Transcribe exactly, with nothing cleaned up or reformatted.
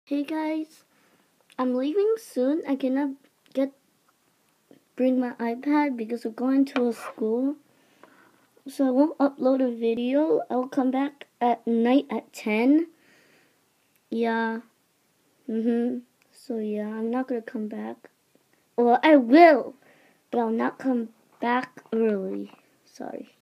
Hey guys, I'm leaving soon. I cannot get bring my iPad because we're going to a school. So I won't upload a video. I'll come back at night at ten. Yeah. Mhm. So yeah, I'm not gonna come back. Well, I will, but I'll not come back early. Sorry.